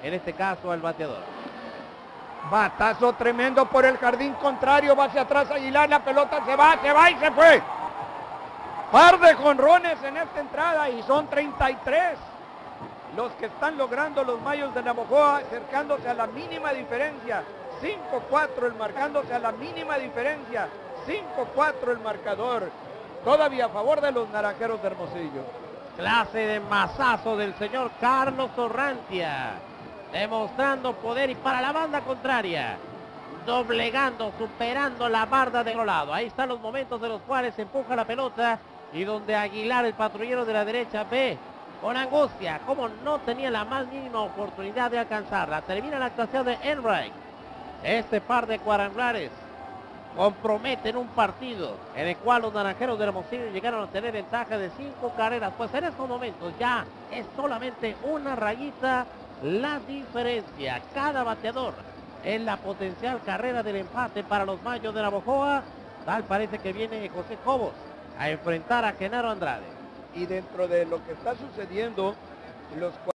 en este caso al bateador. Batazo tremendo por el jardín contrario, va hacia atrás Aguilar, la pelota se va y se fue. Par de jonrones en esta entrada y son 33 los que están logrando los Mayos de Navojoa, acercándose a la mínima diferencia. 5-4 el marcándose a la mínima diferencia. 5-4 el marcador. Todavía a favor de los Naranjeros de Hermosillo. Clase de mazazo del señor Carlos Orrantia, demostrando poder y para la banda contraria, doblegando, superando la barda de otro lado. Ahí están los momentos de los cuales se empuja la pelota y donde Aguilar, el patrullero de la derecha, ve con angustia como no tenía la más mínima oportunidad de alcanzarla. Termina la actuación de Enright. Este par de cuadrangulares comprometen un partido en el cual los Naranjeros de Hermosillo llegaron a tener ventaja de 5 carreras. Pues en estos momentos ya es solamente una rayita la diferencia. Cada bateador en la potencial carrera del empate para los Mayos de Navojoa. Tal parece que viene José Cobos a enfrentar a Genaro Andrade. Y dentro de lo que está sucediendo, los